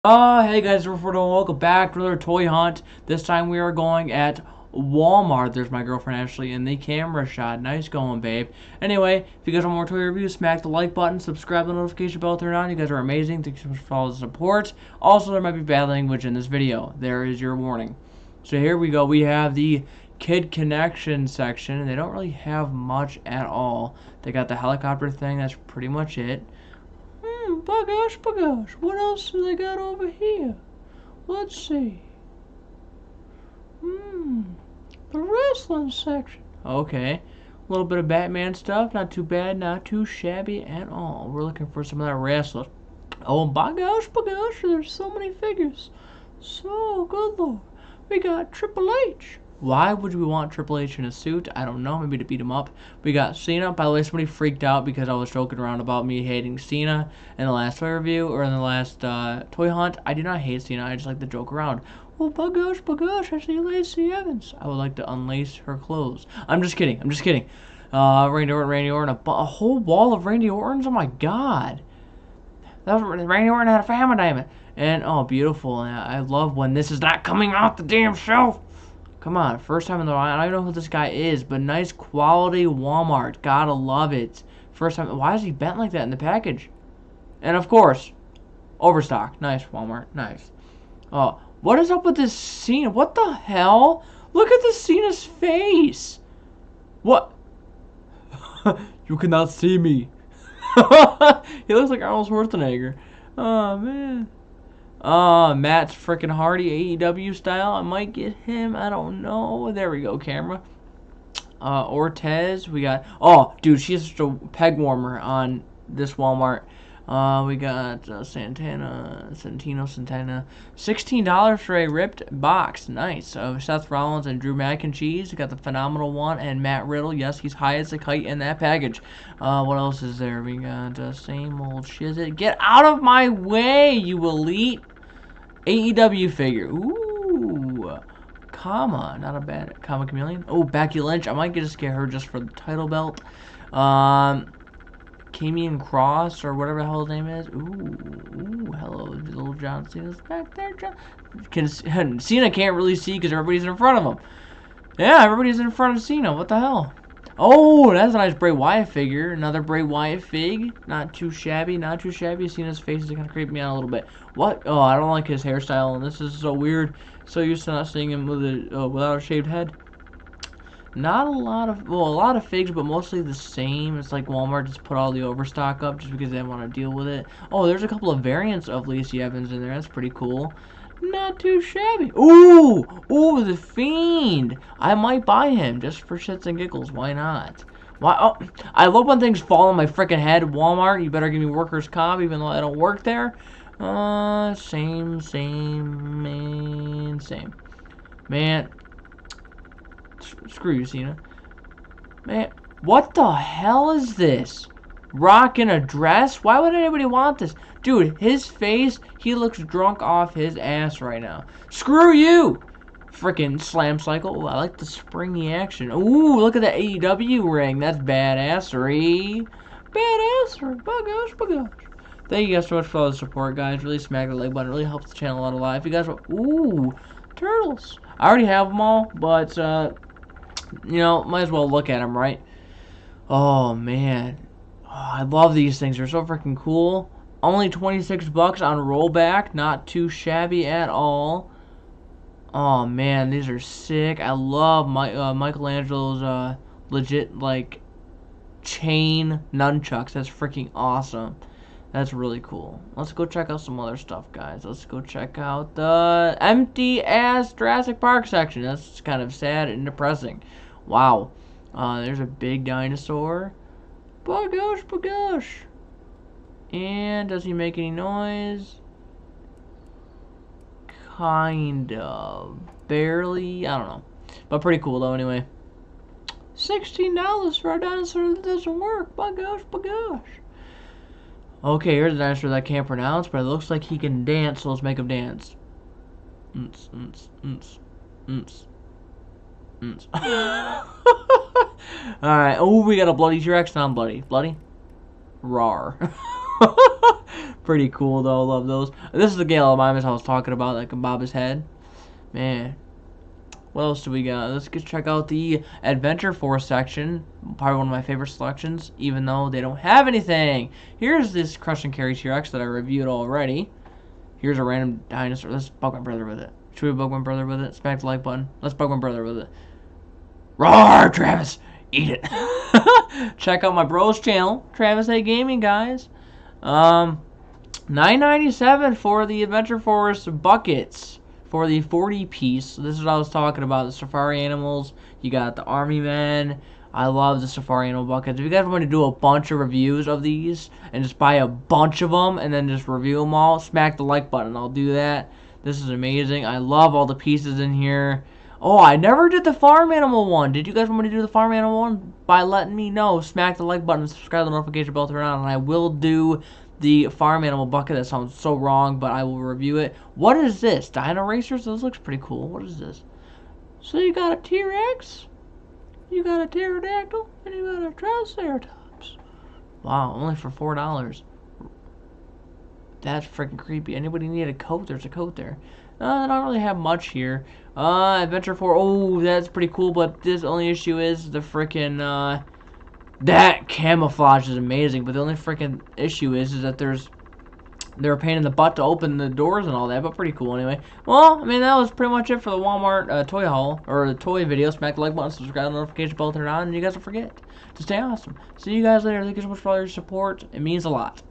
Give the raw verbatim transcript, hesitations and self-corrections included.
Uh, hey guys, welcome back to another toy hunt. This time we are going at Walmart. There's my girlfriend Ashley in the camera shot. Nice going, babe. Anyway, if you guys want more toy reviews, smack the like button, subscribe, the notification bell, turn it on. You guys are amazing. Thanks so much for all the support. Also, there might be bad language in this video. There is your warning. So here we go. We have the Kid Connection section, and they don't really have much at all. They got the helicopter thing. That's pretty much it. Hmm, bagosh, bagosh. What else do they got over here? Let's see. Hmm, the wrestling section. Okay. A little bit of Batman stuff. Not too bad, not too shabby at all. We're looking for some of that wrestler. Oh, bagosh, bagosh. There's so many figures. So, good lord. We got Triple H. Why would we want Triple H in a suit? I don't know. Maybe to beat him up. We got Cena. By the way, somebody freaked out because I was joking around about me hating Cena in the last toy review or in the last uh, toy hunt. I do not hate Cena. I just like to joke around. Oh, bagosh, bagosh. I see Lacey Evans. I would like to unlace her clothes. I'm just kidding. I'm just kidding. Uh, Randy Orton, Randy Orton. A, a whole wall of Randy Ortons? Oh, my God. That was, Randy Orton had a family diamond. And, oh, beautiful. And I love when this is not coming off the damn shelf. Come on, first time in the line. I don't know who this guy is, but nice quality Walmart. Gotta love it. First time. Why is he bent like that in the package? And of course, overstock. Nice, Walmart. Nice. Oh, what is up with this Cena? What the hell? Look at the Cena's face. What? You cannot see me. He looks like Arnold Schwarzenegger. Oh, man. Uh, Matt's freaking Hardy, A E W style. I might get him. I don't know. There we go, camera. Uh, Ortez. We got... Oh, dude, she's just a peg warmer on this Walmart. Uh, we got uh, Santana, Santino, Santana. sixteen dollars for a ripped box. Nice. Uh, Seth Rollins and Drew McIntyre. We got the Phenomenal One and Matt Riddle. Yes, he's high as a kite in that package. Uh, what else is there? We got uh, same old shizit. Get out of my way, you elite A E W figure. Ooh. Come on. Not a bad Comic Chameleon. Oh, Becky Lynch. I might just get her just for the title belt. Um... Kamian Cross, or whatever the hell his name is. Ooh, ooh, hello, little John Cena's back there. John. Can, Cena can't really see because everybody's in front of him. Yeah, everybody's in front of Cena. What the hell? Oh, that's a nice Bray Wyatt figure. Another Bray Wyatt fig. Not too shabby, not too shabby. Cena's face is going to creep me out a little bit. What? Oh, I don't like his hairstyle, and this is so weird. So used to not seeing him with a, uh, without a shaved head. Not a lot of, well, a lot of figs, but mostly the same. It's like Walmart just put all the overstock up just because they want to deal with it. Oh, there's a couple of variants of Lacey Evans in there. That's pretty cool. Not too shabby. Ooh, ooh, the Fiend. I might buy him just for shits and giggles. Why not? Why? Oh, I love when things fall on my freaking head. Walmart, you better give me workers' comp, even though I don't work there. Uh, same, same, man, same. Man. Screw you, Cena. Man, what the hell is this? Rock in a dress? Why would anybody want this? Dude, his face, he looks drunk off his ass right now. Screw you! Freaking slam cycle. Ooh, I like the springy action. Ooh, look at the A E W ring. That's badassery. Badassery. Bagosh, bagosh. Thank you guys so much for all the support, guys. Really smack the like button. It really helps the channel out a lot. If you guys want... Ooh, turtles. I already have them all, but, uh... you know, might as well look at them, right? Oh, man. Oh, I love these things. They're so freaking cool. Only twenty-six bucks on rollback. Not too shabby at all. Oh, man. These are sick. I love my, uh, Michelangelo's uh, legit, like, chain nunchucks. That's freaking awesome. That's really cool. Let's go check out some other stuff, guys. Let's go check out the empty-ass Jurassic Park section. That's kind of sad and depressing. Wow. Uh, there's a big dinosaur. Bagosh, bagosh. And does he make any noise? Kind of. Barely. I don't know. But pretty cool, though, anyway. sixteen dollars for a dinosaur that doesn't work. Bagosh, bagosh. Okay, here's a dinosaur that I can't pronounce, but it looks like he can dance, so let's make him dance. Unts, unts, unts, unts, unts. Alright, oh, we got a bloody T-Rex, non-bloody. Bloody? Rawr. Pretty cool though. Love those. This is the Gallimimus I was talking about, that can bob his head. Man. What else do we got? Let's get check out the Adventure Force section. Probably one of my favorite selections, even though they don't have anything. Here's this Crush and Carry T-Rex that I reviewed already. Here's a random dinosaur. Let's bug my brother with it. Should we bug my brother with it? Smack the like button. Let's bug my brother with it. Roar, Travis! Eat it. Check out my bro's channel, Travis A Gaming, guys. Um, nine ninety-seven for the Adventure Force buckets. For the forty piece, this is what I was talking about, the safari animals. You got the army men. I love the safari animal buckets. If you guys want to do a bunch of reviews of these and just buy a bunch of them and then just review them all, smack the like button. I'll do that. This is amazing. I love all the pieces in here. Oh, I never did the farm animal one. Did you guys want me to do the farm animal one? By letting me know, smack the like button, subscribe to the notification bell, turn on, and I will do the farm animal bucket. That sounds so wrong, but I will review it. What is this? Dino Racers? This looks pretty cool. What is this? So you got a T-Rex, you got a pterodactyl, and you got a triceratops. Wow, only for four dollars. That's freaking creepy. Anybody need a coat? There's a coat there. Uh, I don't really have much here. Uh, Adventure four. Oh, that's pretty cool, but this only issue is the freaking, uh, that camouflage is amazing, but the only freaking issue is, is that there's, they're a pain in the butt to open the doors and all that, but pretty cool anyway. Well, I mean, that was pretty much it for the Walmart uh, toy haul, or the toy video. Smack the like button, subscribe to the notification bell, turn it on, and you guys don't forget to stay awesome. See you guys later. Thank you so much for all your support. It means a lot.